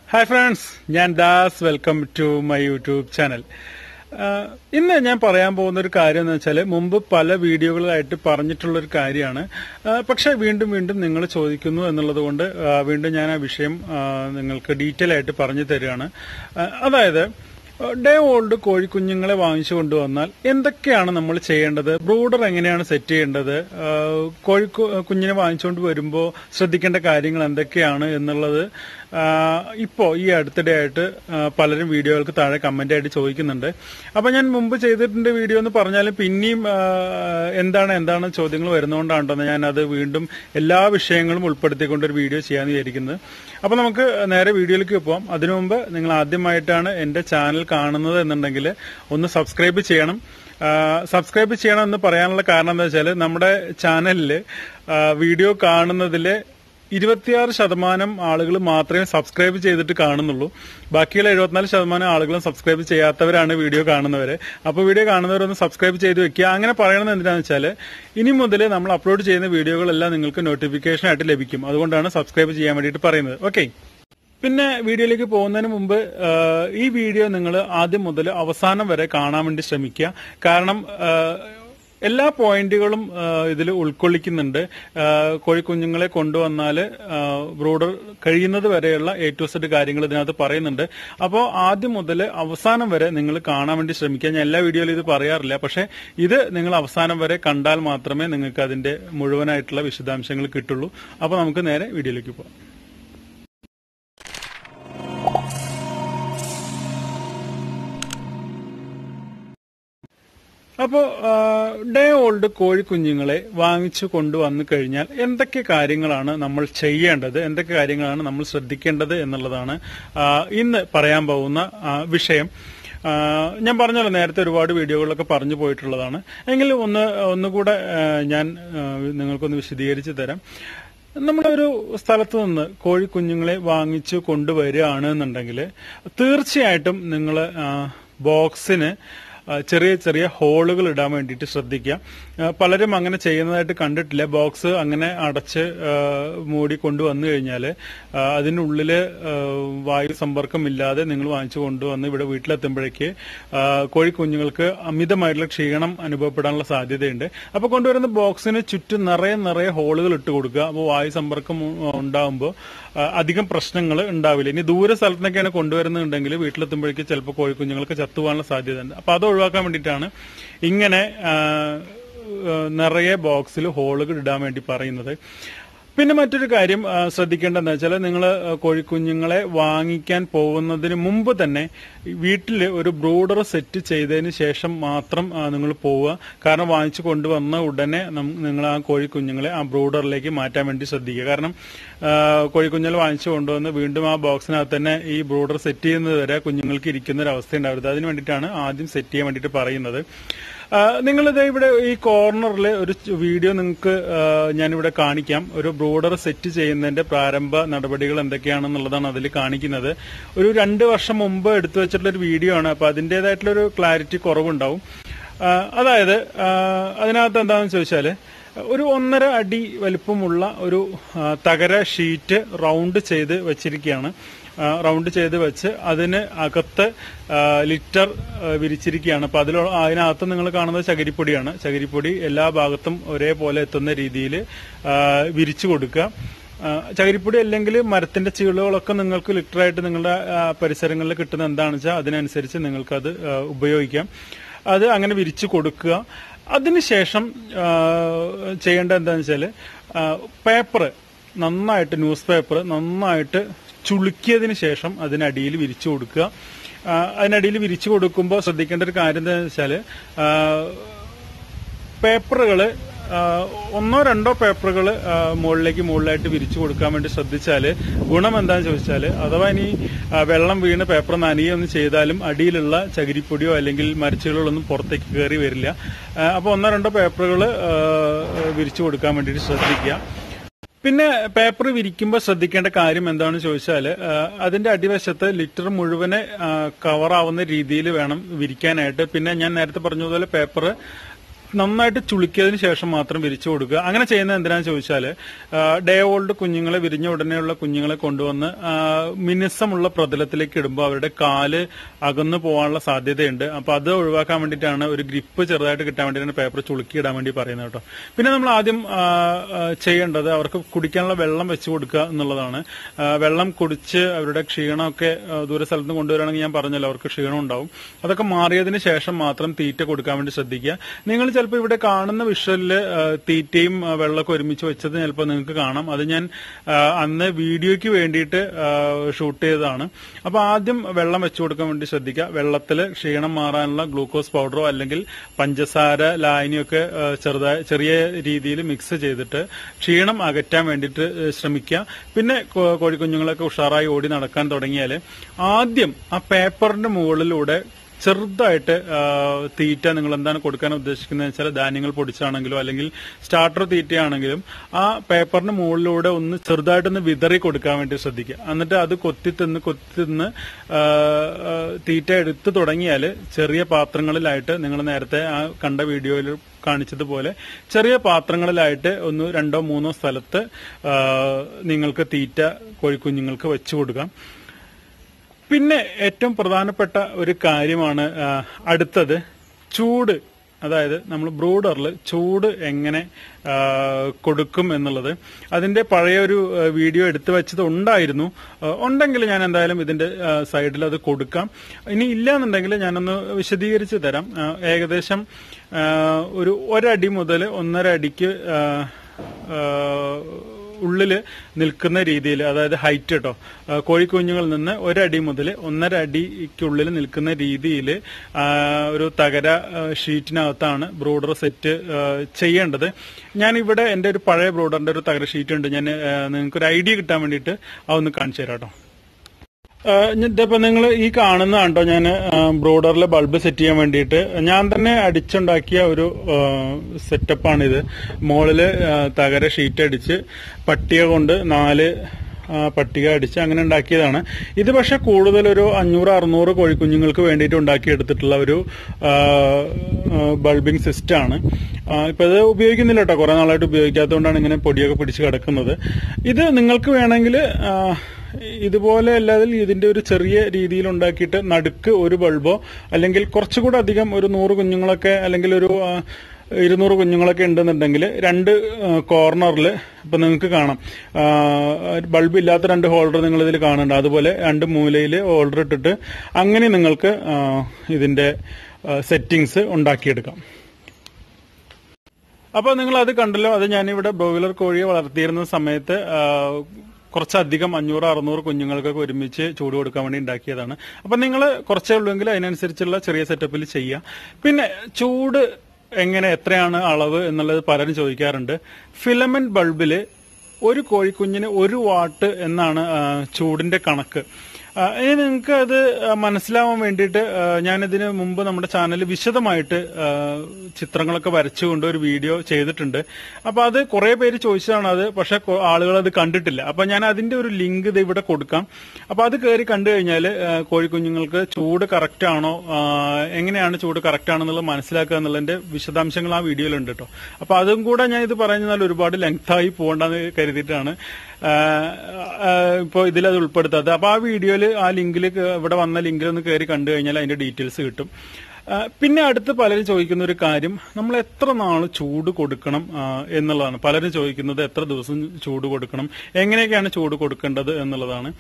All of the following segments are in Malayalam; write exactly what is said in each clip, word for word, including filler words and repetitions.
ഹായ് ഫ്രണ്ട്സ്, ഞാൻ Das. Welcome to my YouTube channel. ഇന്ന് ഞാൻ പറയാൻ പോകുന്ന ഒരു കാര്യം എന്ന് വെച്ചാൽ മുമ്പ് പല വീഡിയോകളിലായിട്ട് പറഞ്ഞിട്ടുള്ള ഒരു കാര്യമാണ്. പക്ഷെ വീണ്ടും വീണ്ടും നിങ്ങൾ ചോദിക്കുന്നു എന്നുള്ളത് കൊണ്ട് വീണ്ടും ഞാൻ ആ വിഷയം നിങ്ങൾക്ക് ഡീറ്റെയിൽ ആയിട്ട് പറഞ്ഞു തരികയാണ്. അതായത് ഡേ ഓൾഡ് കോഴിക്കുഞ്ഞുങ്ങളെ വാങ്ങിച്ചു കൊണ്ടുവന്നാൽ എന്തൊക്കെയാണ് നമ്മൾ ചെയ്യേണ്ടത്, ബ്രൂഡർ എങ്ങനെയാണ് സെറ്റ് ചെയ്യേണ്ടത്, കോഴി കുഞ്ഞിനെ വാങ്ങിച്ചുകൊണ്ട് വരുമ്പോൾ ശ്രദ്ധിക്കേണ്ട കാര്യങ്ങൾ എന്തൊക്കെയാണ് എന്നുള്ളത് ഇപ്പോ ഈ അടുത്തിടെ ആയിട്ട് പലരും വീഡിയോകൾക്ക് താഴെ കമന്റ് ആയിട്ട് ചോദിക്കുന്നുണ്ട്. അപ്പൊ ഞാൻ മുമ്പ് ചെയ്തിട്ടുണ്ട് വീഡിയോ എന്ന് പറഞ്ഞാലും പിന്നെയും എന്താണ് എന്താണ് ചോദ്യങ്ങൾ വരുന്നതുകൊണ്ടാണ് ഞാൻ അത് വീണ്ടും എല്ലാ വിഷയങ്ങളും ഉൾപ്പെടുത്തിക്കൊണ്ട് ഒരു വീഡിയോ ചെയ്യാന്ന് വിചാരിക്കുന്നത്. അപ്പൊ നമുക്ക് നേരെ വീഡിയോയിലേക്ക് പോവാം. അതിനു മുമ്പ് നിങ്ങൾ ആദ്യമായിട്ടാണ് എന്റെ ചാനൽ കാണുന്നത് എന്നുണ്ടെങ്കിൽ ഒന്ന് സബ്സ്ക്രൈബ് ചെയ്യണം. സബ്സ്ക്രൈബ് ചെയ്യണം എന്ന് പറയാനുള്ള കാരണം എന്താ വെച്ചാൽ നമ്മുടെ ചാനലില് വീഡിയോ കാണുന്നതില് ഇരുപത്തിയാറ് ശതമാനം ആളുകൾ മാത്രമേ സബ്സ്ക്രൈബ് ചെയ്തിട്ട് കാണുന്നുള്ളൂ. ബാക്കിയുള്ള എഴുപത്തിനാല് ശതമാനം ആളുകളും സബ്സ്ക്രൈബ് ചെയ്യാത്തവരാണ് വീഡിയോ കാണുന്നവര്. അപ്പോൾ വീഡിയോ കാണുന്നവരൊന്ന് സബ്സ്ക്രൈബ് ചെയ്ത് വെക്കുക. അങ്ങനെ പറയണത് എന്തിനാന്ന് വെച്ചാൽ ഇനി മുതൽ നമ്മൾ അപ്ലോഡ് ചെയ്യുന്ന വീഡിയോകളെല്ലാം നിങ്ങൾക്ക് നോട്ടിഫിക്കേഷൻ ആയിട്ട് ലഭിക്കും. അതുകൊണ്ടാണ് സബ്സ്ക്രൈബ് ചെയ്യാൻ വേണ്ടിയിട്ട് പറയുന്നത്. ഓക്കെ, പിന്നെ വീഡിയോയിലേക്ക് പോകുന്നതിന് മുമ്പ് ഈ വീഡിയോ നിങ്ങൾ ആദ്യം മുതൽ അവസാനം വരെ കാണാൻ വേണ്ടി ശ്രമിക്കുക. കാരണം എല്ലാ പോയിന്റുകളും ഇതിൽ ഉൾക്കൊള്ളിക്കുന്നുണ്ട്. കോഴിക്കുഞ്ഞുങ്ങളെ കൊണ്ടുവന്നാൽ ബ്രൂഡർ കഴിയുന്നത് വരെയുള്ള എ ടു സെഡ് കാര്യങ്ങൾ ഇതിനകത്ത് പറയുന്നുണ്ട്. അപ്പോൾ ആദ്യം മുതൽ അവസാനം വരെ നിങ്ങൾ കാണാൻ വേണ്ടി ശ്രമിക്കുക. ഞാൻ എല്ലാ വീഡിയോയിലും ഇത് പറയാറില്ല, പക്ഷെ ഇത് നിങ്ങൾ അവസാനം വരെ കണ്ടാൽ മാത്രമേ നിങ്ങൾക്ക് അതിന്റെ മുഴുവനായിട്ടുള്ള വിശദാംശങ്ങൾ കിട്ടുള്ളൂ. അപ്പോൾ നമുക്ക് നേരെ വീഡിയോയിലേക്ക് പോകാം. അപ്പോ ഡേ ഓൾഡ് കോഴിക്കുഞ്ഞുങ്ങളെ വാങ്ങിച്ചു കൊണ്ടുവന്നു കഴിഞ്ഞാൽ എന്തൊക്കെ കാര്യങ്ങളാണ് നമ്മൾ ചെയ്യേണ്ടത്, എന്തൊക്കെ കാര്യങ്ങളാണ് നമ്മൾ ശ്രദ്ധിക്കേണ്ടത് എന്നുള്ളതാണ് ഇന്ന് പറയാൻ പോകുന്ന വിഷയം. ഞാൻ പറഞ്ഞല്ലോ, നേരത്തെ ഒരുപാട് വീഡിയോകളിലൊക്കെ പറഞ്ഞു പോയിട്ടുള്ളതാണ്. എങ്കിൽ ഒന്ന് ഒന്നുകൂടെ ഞാൻ നിങ്ങൾക്കൊന്ന് വിശദീകരിച്ചു തരാം. നമ്മളൊരു സ്ഥലത്ത് നിന്ന് കോഴിക്കുഞ്ഞുങ്ങളെ വാങ്ങിച്ചു കൊണ്ടുവരികയാണ് എന്നുണ്ടെങ്കിൽ തീർച്ചയായിട്ടും നിങ്ങൾ ബോക്സിന് ചെറിയ ചെറിയ ഹോളുകൾ ഇടാൻ വേണ്ടിയിട്ട് ശ്രദ്ധിക്കുക. പലരും അങ്ങനെ ചെയ്യുന്നതായിട്ട് കണ്ടിട്ടില്ല. ബോക്സ് അങ്ങനെ അടച്ച് മൂടി കൊണ്ടുവന്നു കഴിഞ്ഞാൽ അതിനുള്ളില് വായു സമ്പർക്കമില്ലാതെ നിങ്ങൾ വാങ്ങിച്ചു കൊണ്ടുവന്ന് ഇവിടെ വീട്ടിലെത്തുമ്പോഴേക്ക് കോഴിക്കുഞ്ഞുങ്ങൾക്ക് അമിതമായിട്ടുള്ള ക്ഷീണം അനുഭവപ്പെടാനുള്ള സാധ്യതയുണ്ട്. അപ്പൊ കൊണ്ടുവരുന്ന ബോക്സിന് ചുറ്റും നിറയെ നിറയെ ഹോളുകൾ ഇട്ട് കൊടുക്കുക. അപ്പോൾ വായു സമ്പർക്കം ഉണ്ടാകുമ്പോൾ അധികം പ്രശ്നങ്ങൾ ഉണ്ടാവില്ല. ഇനി ദൂര സ്ഥലത്തുനിന്നൊക്കെയാണ് കൊണ്ടുവരുന്നുണ്ടെങ്കിൽ വീട്ടിലെത്തുമ്പോഴേക്ക് ചിലപ്പോൾ കോഴിക്കുഞ്ഞുങ്ങൾക്ക് ചത്തുപോകാനുള്ള സാധ്യതയുണ്ട്. അപ്പൊ അത് ഒഴിവാക്കാൻ വേണ്ടിയിട്ടാണ് ഇങ്ങനെ നിറയെ ബോക്സിൽ ഹോളുകൾ ഇടാൻ വേണ്ടി പറയുന്നത്. പിന്നെ മറ്റൊരു കാര്യം ശ്രദ്ധിക്കേണ്ടത് എന്താ വെച്ചാൽ നിങ്ങൾ കോഴിക്കുഞ്ഞുങ്ങളെ വാങ്ങിക്കാൻ പോകുന്നതിന് മുമ്പ് തന്നെ വീട്ടിൽ ഒരു ബ്രൂഡർ സെറ്റ് ചെയ്തതിന് ശേഷം മാത്രം നിങ്ങൾ പോവുക. കാരണം വാങ്ങിച്ചു കൊണ്ടുവന്ന ഉടനെ നിങ്ങൾ ആ കോഴിക്കുഞ്ഞുങ്ങളെ ആ ബ്രൂഡറിലേക്ക് മാറ്റാൻ വേണ്ടി ശ്രദ്ധിക്കുക. കാരണം കോഴിക്കുഞ്ഞുങ്ങൾ വാങ്ങിച്ചു കൊണ്ടുവന്ന് വീണ്ടും ആ ബോക്സിനകത്ത് തന്നെ ഈ ബ്രൂഡർ സെറ്റ് ചെയ്യുന്നത് വരെ കുഞ്ഞുങ്ങൾക്ക് ഇരിക്കുന്ന ഒരു അവസ്ഥ ഉണ്ടാവരുത്. അതിന് വേണ്ടിയിട്ടാണ് ആദ്യം സെറ്റ് ചെയ്യാൻ വേണ്ടിയിട്ട് പറയുന്നത്. നിങ്ങളിത് ഇവിടെ ഈ കോർണറിൽ ഒരു വീഡിയോ നിങ്ങൾക്ക് ഞാനിവിടെ കാണിക്കാം. ഒരു ബ്രൂഡർ സെറ്റ് ചെയ്യുന്നതിന്റെ പ്രാരംഭ നടപടികൾ എന്തൊക്കെയാണെന്നുള്ളതാണ് അതിൽ കാണിക്കുന്നത്. ഒരു രണ്ട് വർഷം മുമ്പ് എടുത്തു വെച്ചിട്ടുള്ള ഒരു വീഡിയോ ആണ്. അപ്പൊ അതിന്റേതായിട്ടുള്ളൊരു ക്ലാരിറ്റി കുറവുണ്ടാവും. അതായത് അതിനകത്ത് എന്താണെന്ന് ചോദിച്ചാല് ഒരു ഒന്നര അടി വലിപ്പമുള്ള ഒരു തകര ഷീറ്റ് റൗണ്ട് ചെയ്ത് വെച്ചിരിക്കുകയാണ്. റൗണ്ട് ചെയ്ത് വെച്ച് അതിന് അകത്ത് ലിറ്റർ വിരിച്ചിരിക്കുകയാണ്. അപ്പൊ അതിൽ അതിനകത്ത് നിങ്ങൾ കാണുന്നത് ചകിരിപ്പൊടിയാണ്. ചകിരിപ്പൊടി എല്ലാ ഭാഗത്തും ഒരേപോലെ എത്തുന്ന രീതിയിൽ വിരിച്ചു കൊടുക്കുക. ചകിരിപ്പൊടി അല്ലെങ്കിൽ മരത്തിന്റെ ചീളുകളൊക്കെ നിങ്ങൾക്ക് ലിറ്ററായിട്ട് നിങ്ങളുടെ പരിസരങ്ങളിൽ കിട്ടുന്ന എന്താണെന്ന് വെച്ചാൽ അതിനനുസരിച്ച് നിങ്ങൾക്കത് ഉപയോഗിക്കാം. അത് അങ്ങനെ വിരിച്ചു കൊടുക്കുക. അതിനുശേഷം ചെയ്യേണ്ടത് എന്താണെന്ന് വെച്ചാൽ പേപ്പർ നന്നായിട്ട് ന്യൂസ് പേപ്പർ നന്നായിട്ട് ചുളുക്കിയതിന് ശേഷം അതിനടിയിൽ വിരിച്ചു കൊടുക്കുക. അതിനടിയിൽ വിരിച്ചു കൊടുക്കുമ്പോൾ ശ്രദ്ധിക്കേണ്ട ഒരു കാര്യം എന്താണെന്ന് വെച്ചാൽ പേപ്പറുകൾ ഒന്നോ രണ്ടോ പേപ്പറുകൾ മുകളിലേക്ക് മുകളിലായിട്ട് വിരിച്ചു കൊടുക്കാൻ വേണ്ടി ശ്രദ്ധിച്ചാൽ ഗുണം എന്താണെന്ന് ചോദിച്ചാൽ അഥവാ ഇനി വെള്ളം വീണ് പേപ്പർ നനയൊന്നും ചെയ്താലും അടിയിലുള്ള ചകിരിപ്പൊടിയോ അല്ലെങ്കിൽ മരച്ചുകളൊന്നും പുറത്തേക്ക് കയറി വരില്ല. അപ്പോൾ ഒന്നോ രണ്ടോ പേപ്പറുകൾ വിരിച്ചു കൊടുക്കാൻ വേണ്ടിയിട്ട് ശ്രദ്ധിക്കുക. പിന്നെ പേപ്പർ വിരിക്കുമ്പോൾ ശ്രദ്ധിക്കേണ്ട കാര്യം എന്താണെന്ന് ചോദിച്ചാൽ അതിന്റെ അടിവശത്ത് ലിറ്റർ മുഴുവനെ കവറാവുന്ന രീതിയിൽ വേണം വിരിക്കാനായിട്ട്. പിന്നെ ഞാൻ നേരത്തെ പറഞ്ഞതുപോലെ പേപ്പർ നന്നായിട്ട് ചുളിക്കിയതിന് ശേഷം മാത്രം വിരിച്ചു കൊടുക്കുക. അങ്ങനെ ചെയ്യുന്നത് എന്തിനാന്ന് ചോദിച്ചാൽ ഡേ ഓൾഡ് കുഞ്ഞുങ്ങളെ വിരിഞ്ഞ ഉടനെയുള്ള കുഞ്ഞുങ്ങളെ കൊണ്ടുവന്ന് മിനുസമുള്ള പ്രതലത്തിലേക്ക് ഇടുമ്പോൾ അവരുടെ കാല് അകന്നു പോകാനുള്ള സാധ്യതയുണ്ട്. അപ്പൊ അത് ഒഴിവാക്കാൻ വേണ്ടിയിട്ടാണ് ഒരു ഗ്രിപ്പ് ചെറുതായിട്ട് കിട്ടാൻ വേണ്ടിയിട്ടാണ് പേപ്പർ ചുളുക്കി ഇടാൻ വേണ്ടി പറയുന്നത് കേട്ടോ. പിന്നെ നമ്മൾ ആദ്യം ചെയ്യേണ്ടത് അവർക്ക് കുടിക്കാനുള്ള വെള്ളം വെച്ചു കൊടുക്കുക എന്നുള്ളതാണ്. വെള്ളം കുടിച്ച് അവരുടെ ക്ഷീണമൊക്കെ ദൂര സ്ഥലത്ത് കൊണ്ടുവരികയാണെങ്കിൽ ഞാൻ പറഞ്ഞല്ലോ അവർക്ക് ക്ഷീണം ഉണ്ടാവും. അതൊക്കെ മാറിയതിന് ശേഷം മാത്രം തീറ്റ കൊടുക്കാൻ വേണ്ടി ശ്രദ്ധിക്കുക. നിങ്ങൾ ചിലപ്പോൾ ഇവിടെ കാണുന്ന വിഷ്വലില് തീറ്റയും വെള്ളമൊക്കെ ഒരുമിച്ച് വെച്ചത് ചിലപ്പോൾ നിങ്ങൾക്ക് കാണാം. അത് ഞാൻ അന്ന് വീഡിയോയ്ക്ക് വേണ്ടിയിട്ട് ഷൂട്ട് ചെയ്തതാണ്. അപ്പൊ ആദ്യം വെള്ളം വെച്ചു കൊടുക്കാൻ വേണ്ടി ശ്രദ്ധിക്കുക. വെള്ളത്തിൽ ക്ഷീണം മാറാനുള്ള ഗ്ലൂക്കോസ് പൗഡറോ അല്ലെങ്കിൽ പഞ്ചസാര ലായനിയൊക്കെ ചെറുതായി ചെറിയ രീതിയിൽ മിക്സ് ചെയ്തിട്ട് ക്ഷീണം അകറ്റാൻ വേണ്ടിയിട്ട് ശ്രമിക്കുക. പിന്നെ കോഴിക്കുഞ്ഞുങ്ങളൊക്കെ ഉഷാറായി ഓടി നടക്കാൻ തുടങ്ങിയാൽ ആദ്യം ആ പേപ്പറിന്റെ മുകളിലൂടെ ചെറുതായിട്ട് തീറ്റ നിങ്ങൾ എന്താണ് കൊടുക്കാൻ ഉദ്ദേശിക്കുന്നത് വെച്ചാൽ ധാന്യങ്ങൾ പൊടിച്ചാണെങ്കിലോ അല്ലെങ്കിൽ സ്റ്റാർട്ടർ തീറ്റയാണെങ്കിലും ആ പേപ്പറിന് മുകളിലൂടെ ഒന്ന് ചെറുതായിട്ടൊന്ന് വിതറി കൊടുക്കാൻ വേണ്ടി ശ്രദ്ധിക്കുക. എന്നിട്ട് അത് കൊത്തി തിന്ന് കൊത്തി തിന്ന് തീറ്റ എടുത്തു തുടങ്ങിയാൽ ചെറിയ പാത്രങ്ങളിലായിട്ട് നിങ്ങൾ നേരത്തെ ആ കണ്ട വീഡിയോയിൽ കാണിച്ചതുപോലെ ചെറിയ പാത്രങ്ങളിലായിട്ട് ഒന്ന് രണ്ടോ മൂന്നോ സ്ഥലത്ത് നിങ്ങൾക്ക് തീറ്റ കോഴിക്കുഞ്ഞുങ്ങൾക്ക് വെച്ചു കൊടുക്കാം. പിന്നെ ഏറ്റവും പ്രധാനപ്പെട്ട ഒരു കാര്യമാണ് അടുത്തത് ചൂട്. അതായത് നമ്മൾ ബ്രൂഡറിൽ ചൂട് എങ്ങനെ കൊടുക്കും എന്നുള്ളത്. അതിന്റെ പഴയൊരു വീഡിയോ എടുത്തു വെച്ചത് ഉണ്ടായിരുന്നു. ഉണ്ടെങ്കിൽ ഞാൻ എന്തായാലും ഇതിന്റെ സൈഡിൽ അത് കൊടുക്കാം. ഇനി ഇല്ലാന്നുണ്ടെങ്കിൽ ഞാനൊന്ന് വിശദീകരിച്ച് തരാം. ഏകദേശം ഒരു ഒരടി മുതൽ ഒന്നര അടിക്ക് ഉള്ളില് നിൽക്കുന്ന രീതിയിൽ, അതായത് ഹൈറ്റ് കേട്ടോ, കോഴിക്കുഞ്ഞുങ്ങളിൽ നിന്ന് ഒരടി മുതൽ ഒന്നര അടിക്കുള്ളിൽ നിൽക്കുന്ന രീതിയിൽ ഒരു തകര ഷീറ്റിനകത്താണ് ബ്രൂഡർ സെറ്റ് ചെയ്യേണ്ടത്. ഞാനിവിടെ എന്റെ ഒരു പഴയ ബ്രൂഡറിന്റെ ഒരു തകര ഷീറ്റ് ഉണ്ട്. ഞാൻ നിങ്ങൾക്കൊരു ഐഡിയ കിട്ടാൻ വേണ്ടിയിട്ട് അതൊന്ന് കാണിച്ചു തരാം കേട്ടോ. ഇതിപ്പോ നിങ്ങൾ ഈ കാണുന്നതാണ്ടോ ഞാൻ ബ്രോഡറിലെ ബൾബ് സെറ്റ് ചെയ്യാൻ വേണ്ടിയിട്ട് ഞാൻ തന്നെ അടിച്ചുണ്ടാക്കിയ ഒരു സെറ്റപ്പാണിത്. മുകളില് തകര ഷീറ്റ് അടിച്ച് പട്ടിക കൊണ്ട് നാല് പട്ടിക അടിച്ച് അങ്ങനെ ഉണ്ടാക്കിയതാണ്. ഇത് പക്ഷെ കൂടുതൽ ഒരു അഞ്ഞൂറ് അറുന്നൂറ് കോഴിക്കുഞ്ഞുങ്ങൾക്ക് വേണ്ടിയിട്ട് ഉണ്ടാക്കിയെടുത്തിട്ടുള്ള ഒരു ബൾബിംഗ് സിസ്റ്റം ആണ്. ഇപ്പൊ ഇത് ഉപയോഗിക്കുന്നില്ല കേട്ടോ, കുറെ നാളായിട്ട് ഉപയോഗിക്കാത്തതുകൊണ്ടാണ് ഇങ്ങനെ പൊടിയൊക്കെ പിടിച്ച് കിടക്കുന്നത്. ഇത് നിങ്ങൾക്ക് വേണമെങ്കിൽ ഇതുപോലെ അല്ലാതെ ഇതിന്റെ ഒരു ചെറിയ രീതിയിൽ ഉണ്ടാക്കിയിട്ട് നടുക്ക് ഒരു ബൾബോ അല്ലെങ്കിൽ കുറച്ചുകൂടെ അധികം ഒരു നൂറ് കുഞ്ഞുങ്ങളൊക്കെ അല്ലെങ്കിൽ ഒരു ഇരുന്നൂറ് കുഞ്ഞുങ്ങളൊക്കെ ഉണ്ടെന്നുണ്ടെങ്കിൽ രണ്ട് കോർണറിൽ ഇപ്പൊ നിങ്ങൾക്ക് കാണാം ബൾബ് ഇല്ലാത്ത രണ്ട് ഹോൾഡർ നിങ്ങൾ ഇതിൽ കാണുന്നുണ്ട്. അതുപോലെ രണ്ട് മൂലയിൽ ഹോൾഡർ ഇട്ടിട്ട് അങ്ങനെ നിങ്ങൾക്ക് ഇതിന്റെ സെറ്റിംഗ്സ് ഉണ്ടാക്കിയെടുക്കാം. അപ്പൊ നിങ്ങൾ അത് കണ്ടല്ലോ. അത് ഞാനിവിടെ ബ്രോയിലർ കോഴിയെ വളർത്തിയിരുന്ന സമയത്ത് കുറച്ചധികം അഞ്ഞൂറ് അറുന്നൂറ് കുഞ്ഞുങ്ങൾക്കൊക്കെ ഒരുമിച്ച് ചൂട് കൊടുക്കാൻ വേണ്ടി ഉണ്ടാക്കിയതാണ്. അപ്പൊ നിങ്ങൾ കുറച്ചേ ഉള്ളൂവെങ്കിൽ അതിനനുസരിച്ചുള്ള ചെറിയ സെറ്റപ്പിൽ ചെയ്യാം. പിന്നെ ചൂട് എങ്ങനെ എത്രയാണ് അളവ് എന്നുള്ളത് പലരും ചോദിക്കാറുണ്ട്. ഫിലമെന്റ് ബൾബില് ഒരു കോഴിക്കുഞ്ഞിന് ഒരു വാട്ട് എന്നാണ് ചൂടിന്റെ കണക്ക്. ഇനി നിങ്ങൾക്ക് അത് മനസ്സിലാവാൻ വേണ്ടിയിട്ട് ഞാനിതിന് മുമ്പ് നമ്മുടെ ചാനലിൽ വിശദമായിട്ട് ചിത്രങ്ങളൊക്കെ വരച്ചുകൊണ്ട് ഒരു വീഡിയോ ചെയ്തിട്ടുണ്ട്. അപ്പൊ അത് കുറെ പേര് ചോദിച്ചതാണ് അത്, പക്ഷെ ആളുകൾ അത് കണ്ടിട്ടില്ല. അപ്പൊ ഞാൻ അതിന്റെ ഒരു ലിങ്ക് ഇത് ഇവിടെ കൊടുക്കാം. അപ്പൊ അത് കയറി കണ്ടു കഴിഞ്ഞാൽ കോഴിക്കുഞ്ഞുങ്ങൾക്ക് ചൂട് കറക്റ്റ് ആണോ, എങ്ങനെയാണ് ചൂട് കറക്റ്റ് ആണെന്നുള്ളത് മനസ്സിലാക്കുക എന്നുള്ളതിന്റെ വിശദാംശങ്ങൾ ആ വീഡിയോയിലുണ്ട് കേട്ടോ. അപ്പൊ അതും കൂടെ ഞാൻ ഇത് പറഞ്ഞാൽ ഒരുപാട് ലെങ്തായി പോകണ്ടെന്ന് കരുതിയിട്ടാണ് ഇപ്പോൾ ഇതിലത് ഉൾപ്പെടുത്താത്തത്. അപ്പൊ ആ വീഡിയോയിൽ ആ ലിങ്കിൽ ഇവിടെ വന്ന ലിങ്കിൽ ഒന്ന് കയറി കണ്ടു കഴിഞ്ഞാൽ അതിന്റെ ഡീറ്റെയിൽസ് കിട്ടും. പിന്നെ അടുത്ത് പലരും ചോദിക്കുന്ന ഒരു കാര്യം, നമ്മൾ എത്ര നാൾ ചൂട് കൊടുക്കണം എന്നുള്ളതാണ്. പലരും ചോദിക്കുന്നത് എത്ര ദിവസം ചൂട് കൊടുക്കണം, എങ്ങനെയൊക്കെയാണ് ചൂട് കൊടുക്കേണ്ടത് എന്നുള്ളതാണ്.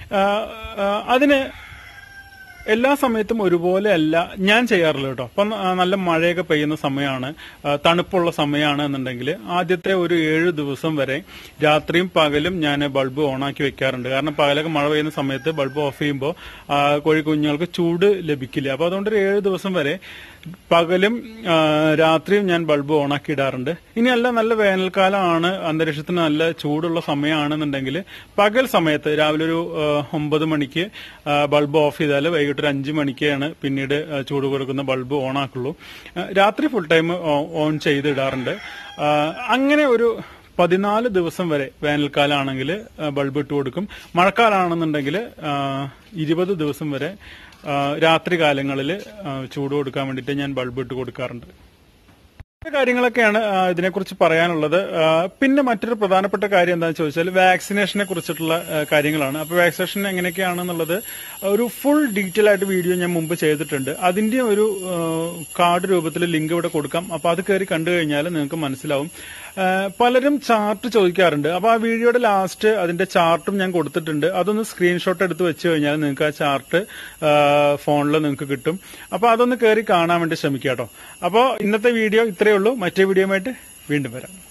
അതിന് എല്ലാ സമയത്തും ഒരുപോലെ അല്ല ഞാൻ ചെയ്യാറില്ല കേട്ടോ. അപ്പം നല്ല മഴയൊക്കെ പെയ്യുന്ന സമയമാണ്, തണുപ്പുള്ള സമയമാണ് എന്നുണ്ടെങ്കിൽ ആദ്യത്തെ ഒരു ഏഴ് ദിവസം വരെ രാത്രിയും പകലും ഞാൻ ബൾബ് ഓണാക്കി വെക്കാറുണ്ട്. കാരണം പകലൊക്കെ മഴ പെയ്യുന്ന സമയത്ത് ബൾബ് ഓഫ് ചെയ്യുമ്പോൾ കോഴിക്കുഞ്ഞുങ്ങൾക്ക് ചൂട് ലഭിക്കില്ല. അപ്പൊ അതുകൊണ്ട് ഒരു ഏഴ് ദിവസം വരെ പകലും രാത്രിയും ഞാൻ ബൾബ് ഓണാക്കി ഇടാറുണ്ട്. ഇനി അല്ല നല്ല വേനൽക്കാലമാണ്, അന്തരീക്ഷത്തിന് നല്ല ചൂടുള്ള സമയമാണെന്നുണ്ടെങ്കിൽ പകൽ സമയത്ത് രാവിലെ ഒരു ഒമ്പത് മണിക്ക് ബൾബ് ഓഫ് ചെയ്താൽ വൈകിട്ട് ഒരു അഞ്ചു മണിക്കാണ് പിന്നീട് ചൂട് കൊടുക്കുന്ന ബൾബ് ഓണാക്കുള്ളൂ. രാത്രി ഫുൾ ടൈം ഓൺ ചെയ്തിടാറുണ്ട്. അങ്ങനെ ഒരു പതിനാല് ദിവസം വരെ വേനൽക്കാലാണെങ്കിൽ ബൾബ് ഇട്ട് കൊടുക്കും. മഴക്കാലാണെന്നുണ്ടെങ്കിൽ ഇരുപത് ദിവസം വരെ രാത്രി കാലങ്ങളിൽ ചൂട് കൊടുക്കാൻ വേണ്ടിയിട്ട് ഞാൻ ബൾബ് ഇട്ട് കൊടുക്കാറുണ്ട്. കാര്യങ്ങളൊക്കെയാണ് ഇതിനെക്കുറിച്ച് പറയാനുള്ളത്. പിന്നെ മറ്റൊരു പ്രധാനപ്പെട്ട കാര്യം എന്താണെന്ന് ചോദിച്ചാൽ വാക്സിനേഷനെ കുറിച്ചിട്ടുള്ള കാര്യങ്ങളാണ്. അപ്പൊ വാക്സിനേഷൻ എങ്ങനെയൊക്കെയാണെന്നുള്ളത് ഒരു ഫുൾ ഡീറ്റെയിൽ ആയിട്ട് വീഡിയോ ഞാൻ മുമ്പ് ചെയ്തിട്ടുണ്ട്. അതിന്റെ ഒരു കാർഡ് രൂപത്തിൽ ലിങ്ക് ഇവിടെ കൊടുക്കാം. അപ്പൊ അത് കയറി കണ്ടു കഴിഞ്ഞാൽ നിങ്ങൾക്ക് മനസ്സിലാവും. പലരും ചാർട്ട് ചോദിക്കാറുണ്ട്. അപ്പൊ ആ വീഡിയോയുടെ ലാസ്റ്റ് അതിന്റെ ചാർട്ടും ഞാൻ കൊടുത്തിട്ടുണ്ട്. അതൊന്ന് സ്ക്രീൻഷോട്ട് എടുത്ത് വെച്ച് കഴിഞ്ഞാൽ നിങ്ങൾക്ക് ആ ചാർട്ട് ഫോണിൽ നിങ്ങൾക്ക് കിട്ടും. അപ്പൊ അതൊന്ന് കയറി കാണാൻ വേണ്ടി ശ്രമിക്കാം കേട്ടോ. അപ്പോൾ ഇന്നത്തെ വീഡിയോ ഇത്രയേ ഉള്ളൂ. മറ്റേ വീഡിയോയുമായിട്ട് വീണ്ടും വരാം.